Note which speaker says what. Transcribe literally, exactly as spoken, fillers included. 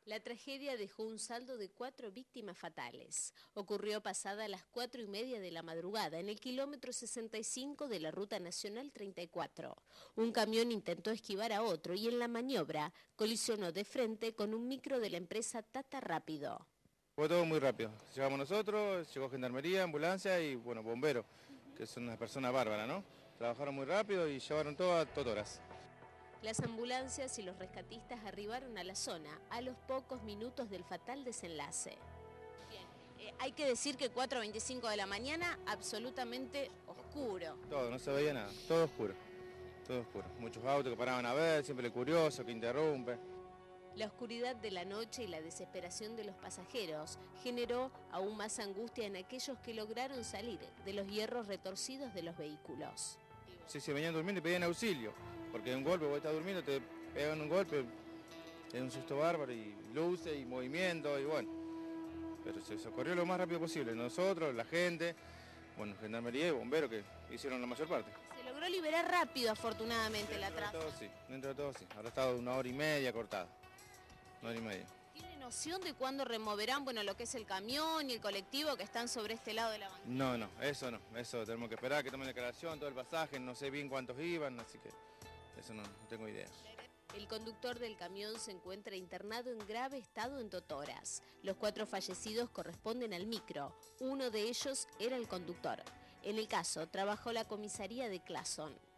Speaker 1: La tragedia dejó un saldo de cuatro víctimas fatales. Ocurrió pasada las cuatro y media de la madrugada en el kilómetro sesenta y cinco de la Ruta Nacional treinta y cuatro. Un camión intentó esquivar a otro y en la maniobra colisionó de frente con un micro de la empresa Tata Rápido.
Speaker 2: Fue todo muy rápido. Llegamos nosotros, llegó gendarmería, ambulancia y bueno, bomberos, que son unas personas bárbaras, ¿no? Trabajaron muy rápido y llevaron todo a totoras.
Speaker 1: Las ambulancias y los rescatistas arribaron a la zona a los pocos minutos del fatal desenlace. Bien, eh, hay que decir que cuatro y veinticinco de la mañana, absolutamente oscuro.
Speaker 2: Todo, no se veía nada, todo oscuro, todo oscuro. Muchos autos que paraban a ver, siempre el curioso que interrumpe.
Speaker 1: La oscuridad de la noche y la desesperación de los pasajeros generó aún más angustia en aquellos que lograron salir de los hierros retorcidos de los vehículos.
Speaker 2: Sí, sí, venían durmiendo y pedían auxilio, porque de un golpe, vos estás durmiendo, te pegan un golpe, es un susto bárbaro y luces y movimiento y bueno. Pero se socorrió lo más rápido posible, nosotros, la gente, bueno, gendarmería y bomberos que hicieron la mayor parte.
Speaker 1: Se logró liberar rápido, afortunadamente, la
Speaker 2: Dentro de
Speaker 1: trama.
Speaker 2: todo sí, dentro de todo sí, habrá estado una hora y media cortada, una hora y media.
Speaker 1: ¿Tiene noción de cuándo removerán, bueno, lo que es el camión y el colectivo que están sobre este lado de la banqueta?
Speaker 2: No, no, eso no, eso tenemos que esperar que tomen declaración, todo el pasaje, no sé bien cuántos iban, así que eso no, no tengo idea.
Speaker 1: El conductor del camión se encuentra internado en grave estado en Totoras. Los cuatro fallecidos corresponden al micro. Uno de ellos era el conductor. En el caso, trabajó la comisaría de Clason.